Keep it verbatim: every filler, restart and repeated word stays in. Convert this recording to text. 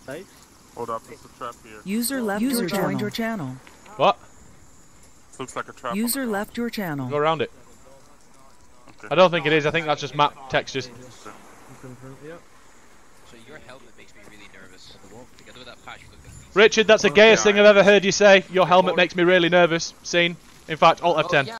Hold up, there's a trap here. User left User your joined your channel. What? Looks like a trap. User left your channel. Go around it. Okay. I don't think it is. I think that's just map textures. So your helmet makes me really nervous. Together with that patch, look at Richard, that's the gayest thing I've ever heard you say. Your helmet makes me really nervous. Scene. In fact, Alt F ten.